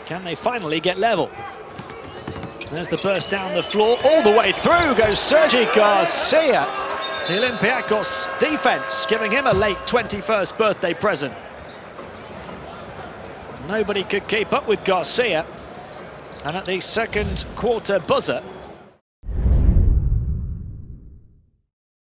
Can they finally get level? There's the burst down the floor, all the way through goes Sergi Garcia. The Olympiacos defense giving him a late 21st birthday present. Nobody could keep up with Garcia. And at the second quarter buzzer,